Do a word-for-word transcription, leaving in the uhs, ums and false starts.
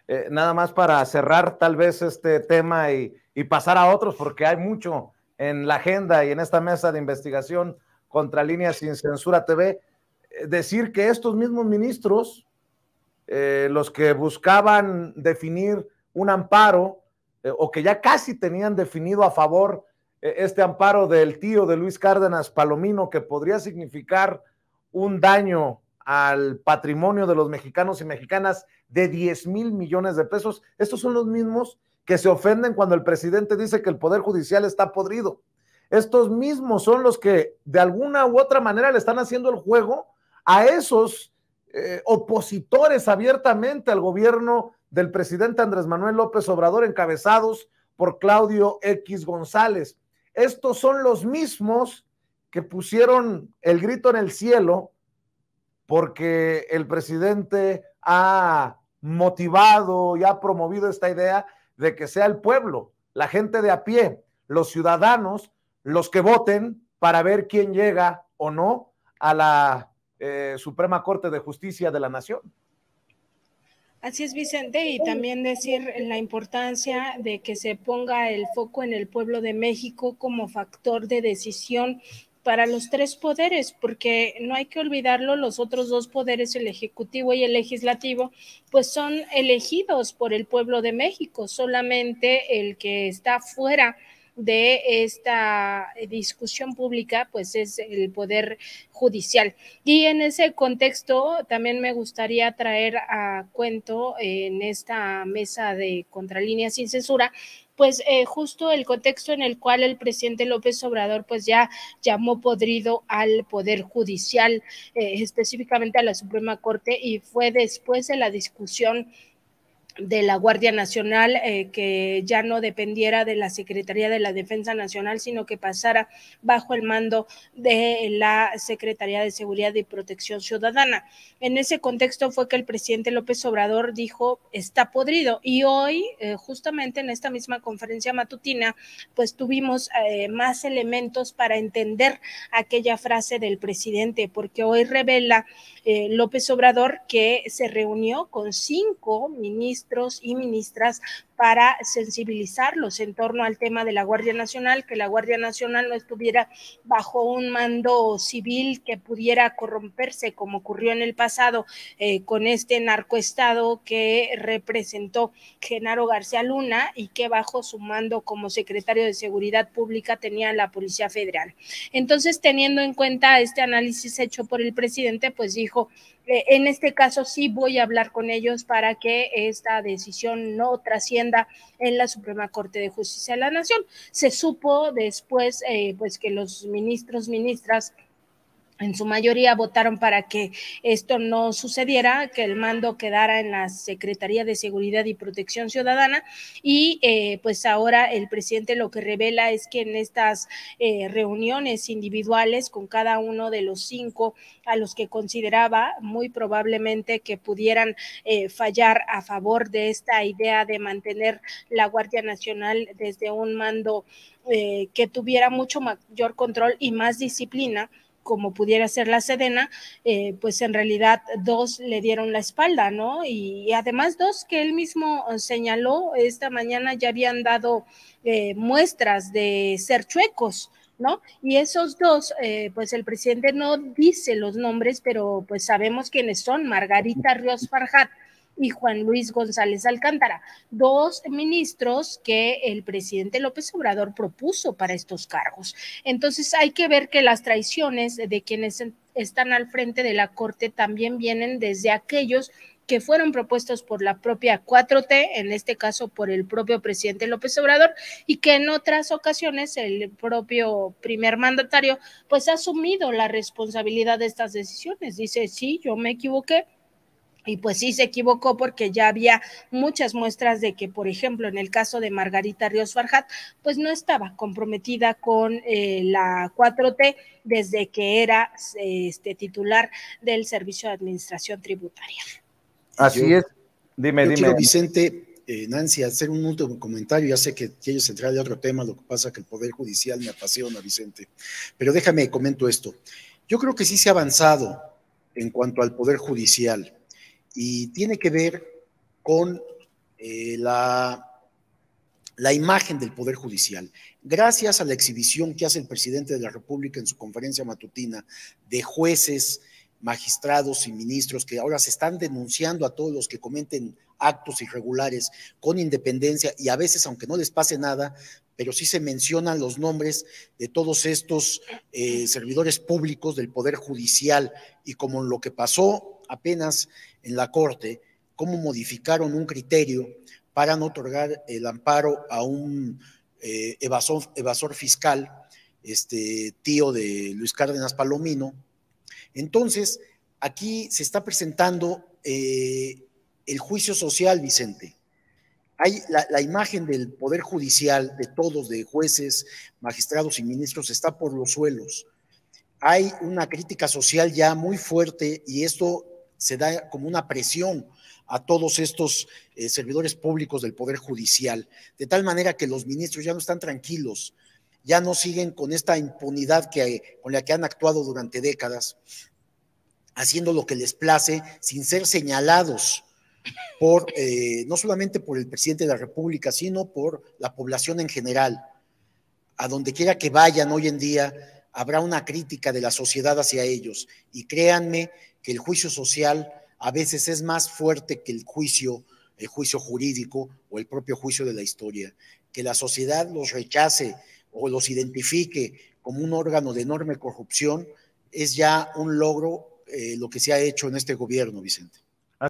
eh, nada más para cerrar tal vez este tema y, y pasar a otros, porque hay mucho en la agenda y en esta mesa de investigación contra Líneas Sin Censura T V, eh, decir que estos mismos ministros, eh, los que buscaban definir un amparo, eh, o que ya casi tenían definido a favor eh, este amparo del tío de Luis Cárdenas Palomino, que podría significar un daño al patrimonio de los mexicanos y mexicanas de diez mil millones de pesos. Estos son los mismos que se ofenden cuando el presidente dice que el Poder Judicial está podrido. Estos mismos son los que de alguna u otra manera le están haciendo el juego a esos eh, opositores abiertamente al gobierno del presidente Andrés Manuel López Obrador, encabezados por Claudio X González. Estos son los mismos que pusieron el grito en el cielo porque el presidente ha motivado y ha promovido esta idea de que sea el pueblo, la gente de a pie, los ciudadanos, los que voten para ver quién llega o no a la eh, Suprema Corte de Justicia de la Nación. Así es, Vicente, y también decir la importancia de que se ponga el foco en el pueblo de México como factor de decisión para los tres poderes, porque no hay que olvidarlo, los otros dos poderes, el ejecutivo y el legislativo, pues son elegidos por el pueblo de México, solamente el que está fuera de esta discusión pública, pues es el Poder Judicial. Y en ese contexto también me gustaría traer a cuento en esta mesa de Contralíneas Sin Censura, pues eh, justo el contexto en el cual el presidente López Obrador pues ya llamó podrido al Poder Judicial, eh, específicamente a la Suprema Corte, y fue después de la discusión de la Guardia Nacional, eh, que ya no dependiera de la Secretaría de la Defensa Nacional, sino que pasara bajo el mando de la Secretaría de Seguridad y Protección Ciudadana. En ese contexto fue que el presidente López Obrador dijo, está podrido, y hoy, eh, justamente en esta misma conferencia matutina, pues tuvimos eh, más elementos para entender aquella frase del presidente, porque hoy revela eh, López Obrador que se reunió con cinco ministros y ministras para sensibilizarlos en torno al tema de la Guardia Nacional, que la Guardia Nacional no estuviera bajo un mando civil que pudiera corromperse, como ocurrió en el pasado eh, con este narcoestado que representó Genaro García Luna y que bajo su mando como secretario de Seguridad Pública tenía la Policía Federal. Entonces, teniendo en cuenta este análisis hecho por el presidente, pues dijo, eh, en este caso sí voy a hablar con ellos para que esta decisión no trascienda en la Suprema Corte de Justicia de la Nación. Se supo después eh, pues que los ministros, ministras en su mayoría votaron para que esto no sucediera, que el mando quedara en la Secretaría de Seguridad y Protección Ciudadana, y eh, pues ahora el presidente lo que revela es que en estas eh, reuniones individuales con cada uno de los cinco a los que consideraba muy probablemente que pudieran eh, fallar a favor de esta idea de mantener la Guardia Nacional desde un mando eh, que tuviera mucho mayor control y más disciplina, como pudiera ser la Sedena, eh, pues en realidad dos le dieron la espalda, ¿no? Y, y además dos que él mismo señaló esta mañana ya habían dado eh, muestras de ser chuecos, ¿no? Y esos dos, eh, pues el presidente no dice los nombres, pero pues sabemos quiénes son: Margarita Ríos Farjat y Juan Luis González Alcántara, dos ministros que el presidente López Obrador propuso para estos cargos. Entonces hay que ver que las traiciones de quienes están al frente de la Corte también vienen desde aquellos que fueron propuestos por la propia cuatro T, en este caso por el propio presidente López Obrador, y que en otras ocasiones el propio primer mandatario pues ha asumido la responsabilidad de estas decisiones. Dice, sí, yo me equivoqué. Y pues sí se equivocó, porque ya había muchas muestras de que, por ejemplo, en el caso de Margarita Ríos Farjat, pues no estaba comprometida con eh, la cuatro T desde que era este, titular del Servicio de Administración Tributaria. Así yo, es. Dime, yo dime. quiero, Vicente, eh, Nancy, hacer un último comentario. Ya sé que quieres entrar de otro tema, lo que pasa es que el Poder Judicial me apasiona, Vicente. Pero déjame comento esto. Yo creo que sí se ha avanzado en cuanto al Poder Judicial, y tiene que ver con eh, la, la imagen del Poder Judicial. Gracias a la exhibición que hace el presidente de la República en su conferencia matutina de jueces, magistrados y ministros que ahora se están denunciando a todos los que cometen actos irregulares con independencia, y a veces, aunque no les pase nada, pero sí se mencionan los nombres de todos estos eh, servidores públicos del Poder Judicial, y como lo que pasó apenas en la Corte, cómo modificaron un criterio para no otorgar el amparo a un eh, evasor, evasor fiscal, este tío de Luis Cárdenas Palomino. Entonces, aquí se está presentando eh, el juicio social, Vicente. Hay la, la imagen del Poder Judicial, de todos, de jueces, magistrados y ministros, está por los suelos. Hay una crítica social ya muy fuerte, y esto se da como una presión a todos estos eh, servidores públicos del Poder Judicial, de tal manera que los ministros ya no están tranquilos, ya no siguen con esta impunidad que, con la que han actuado durante décadas, haciendo lo que les place sin ser señalados por, eh, no solamente por el presidente de la República, sino por la población en general. A donde quiera que vayan hoy en día, habrá una crítica de la sociedad hacia ellos, y créanme que el juicio social a veces es más fuerte que el juicio, el juicio jurídico o el propio juicio de la historia. Que la sociedad los rechace o los identifique como un órgano de enorme corrupción es ya un logro, eh, lo que se ha hecho en este gobierno, Vicente.